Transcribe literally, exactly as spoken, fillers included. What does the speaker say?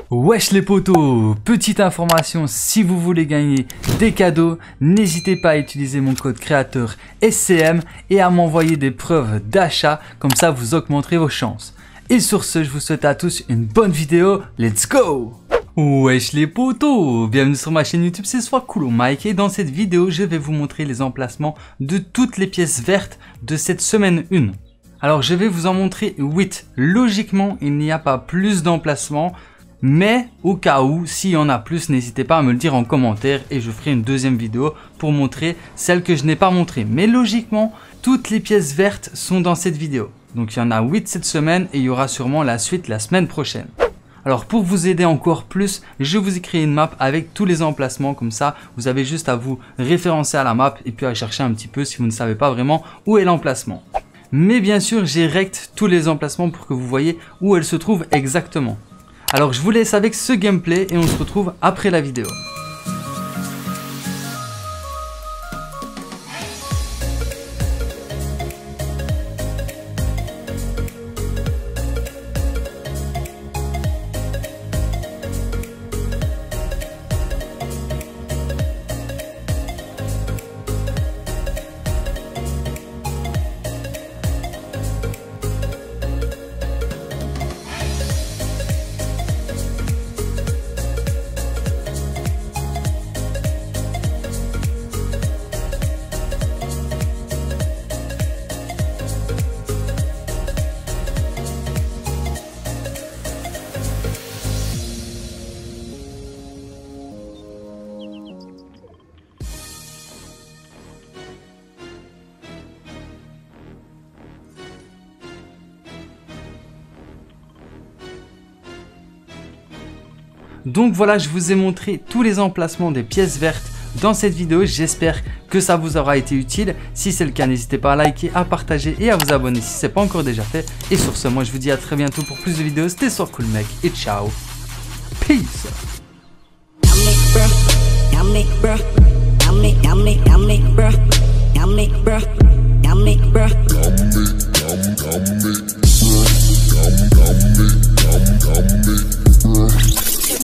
Wesh les potos, petite information, si vous voulez gagner des cadeaux, n'hésitez pas à utiliser mon code créateur S C M et à m'envoyer des preuves d'achat, comme ça vous augmenterez vos chances. Et sur ce, je vous souhaite à tous une bonne vidéo, let's go! Wesh les potos, bienvenue sur ma chaîne YouTube, c'est Swagcoolo Mike et dans cette vidéo, je vais vous montrer les emplacements de toutes les pièces vertes de cette semaine un. Alors je vais vous en montrer huit, logiquement il n'y a pas plus d'emplacements. Mais au cas où, s'il y en a plus, n'hésitez pas à me le dire en commentaire et je ferai une deuxième vidéo pour montrer celles que je n'ai pas montrées. Mais logiquement, toutes les pièces vertes sont dans cette vidéo. Donc il y en a huit cette semaine et il y aura sûrement la suite la semaine prochaine. Alors pour vous aider encore plus, je vous ai créé une map avec tous les emplacements. Comme ça, vous avez juste à vous référencer à la map et puis à chercher un petit peu si vous ne savez pas vraiment où est l'emplacement. Mais bien sûr, j'ai rect tous les emplacements pour que vous voyez où elles se trouvent exactement. Alors je vous laisse avec ce gameplay et on se retrouve après la vidéo. Donc voilà, je vous ai montré tous les emplacements des pièces vertes dans cette vidéo. J'espère que ça vous aura été utile. Si c'est le cas, n'hésitez pas à liker, à partager et à vous abonner si ce n'est pas encore déjà fait. Et sur ce, moi je vous dis à très bientôt pour plus de vidéos. C'était Swagcoolo Mike et ciao. Peace. Yummy, bruh. Yummy, bruh. Yummy, yummy, yummy, bruh.